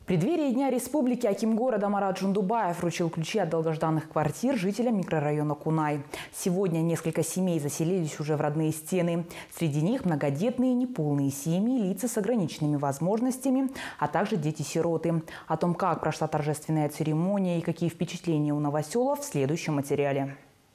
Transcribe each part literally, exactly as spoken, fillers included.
преддверии Дня Республики аким города Марат Жундубаев вручил ключи от долгожданных квартир жителям микрорайона Кунай. Сегодня несколько семей заселились уже в родные стены. Среди них многодетные, неполные семьи, лица с ограниченными возможностями, а также дети-сироты. О том, как прошла торжественная церемония и какие впечатления у новоселов, в следующем материале.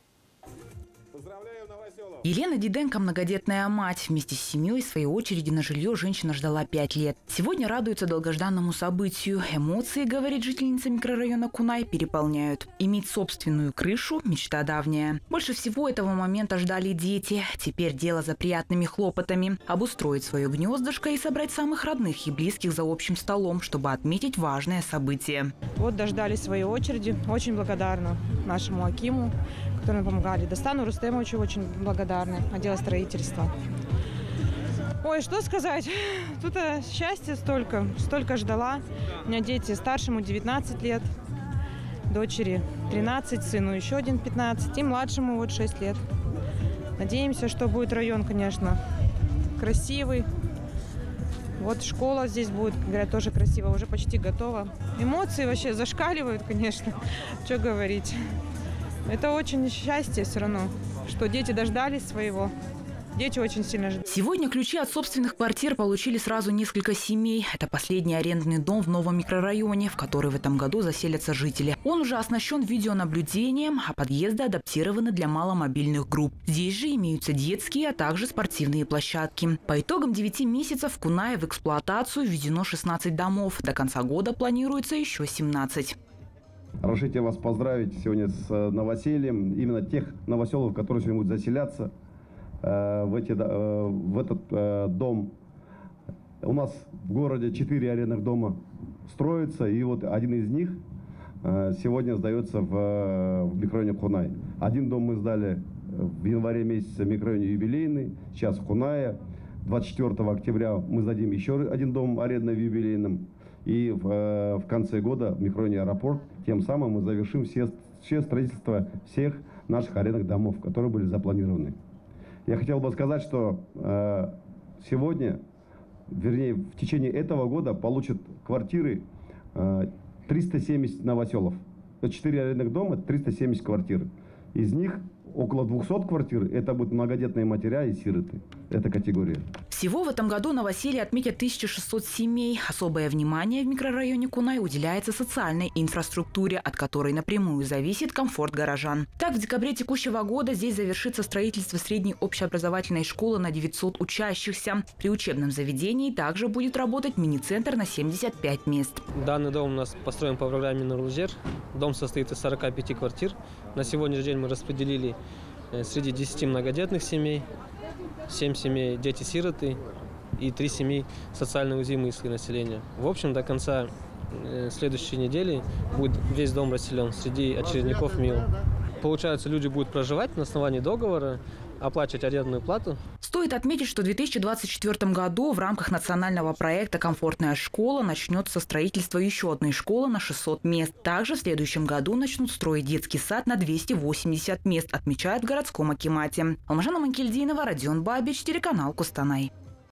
Елена Диденко – многодетная мать. Вместе с семьей, в своей очереди, на жилье женщина ждала пять лет. Сегодня радуется долгожданному событию. Эмоции, говорит жительница микрорайона Кунай, переполняют. Иметь собственную крышу – мечта давняя. Больше всего этого момента ждали дети. Теперь дело за приятными хлопотами. Обустроить свое гнездышко и собрать самых родных и близких за общим столом, чтобы отметить важное событие. Вот дождались своей очереди. Очень благодарна нашему акиму, которые помогали. Достану Рустемовичу очень благодарны, отдела строительства. Ой, что сказать, тут счастья столько, столько ждала. У меня дети, старшему девятнадцать лет, дочери тринадцать, сыну еще один пятнадцать и младшему вот шесть лет. Надеемся, что будет район, конечно, красивый. Вот школа здесь будет, говорят, тоже красиво, уже почти готова. Эмоции вообще зашкаливают, конечно, что говорить. Это очень счастье все равно, что дети дождались своего. Дети очень сильно ждут. Сегодня ключи от собственных квартир получили сразу несколько семей. Это последний арендный дом в новом микрорайоне, в который в этом году заселятся жители. Он уже оснащен видеонаблюдением, а подъезды адаптированы для маломобильных групп. Здесь же имеются детские, а также спортивные площадки. По итогам девяти месяцев в Кунае в эксплуатацию введено шестнадцать домов. До конца года планируется еще семнадцать. Разрешите вас поздравить сегодня с новосельем, именно тех новоселов, которые сегодня будут заселяться э, в, эти, э, в этот э, дом. У нас в городе четыре арендных дома строятся, и вот один из них э, сегодня сдается в, в микрорайоне Кунай. Один дом мы сдали в январе месяце в микрорайоне Юбилейный, сейчас в Кунае. двадцать четвёртого октября мы сдадим еще один дом арендный в Юбилейном. И в, в конце года в микрорайоне Аэропорт, тем самым мы завершим все, все строительство всех наших арендных домов, которые были запланированы. Я хотел бы сказать, что э, сегодня, вернее, в течение этого года получат квартиры э, триста семьдесят новоселов. четыре арендных дома, триста семьдесят квартир. Из них около двухсот квартир – это будут многодетные матеря и сироты. Это категория. Всего в этом году новоселье отметят тысячу шестьсот семей. Особое внимание в микрорайоне Кунай уделяется социальной инфраструктуре, от которой напрямую зависит комфорт горожан. Так, в декабре текущего года здесь завершится строительство средней общеобразовательной школы на девятьсот учащихся. При учебном заведении также будет работать мини-центр на семьдесят пять мест. Данный дом у нас построен по программе «Нурлужер». Дом состоит из сорока пяти квартир. На сегодняшний день мы распределили среди десяти многодетных семей, семь семей дети-сироты и три семьи социально уязвимые слои населения. В общем, до конца следующей недели будет весь дом расселен среди очередников МИО. Получается, люди будут проживать на основании договора, оплачивать арендную плату. Стоит отметить, что в две тысячи двадцать четвёртом году в рамках национального проекта «Комфортная школа» начнется строительство еще одной школы на шестьсот мест. Также в следующем году начнут строить детский сад на двести восемьдесят мест, отмечают в городском акимате. Алмажана Манкельдинова, Родион Бабич, телеканал Кустанай.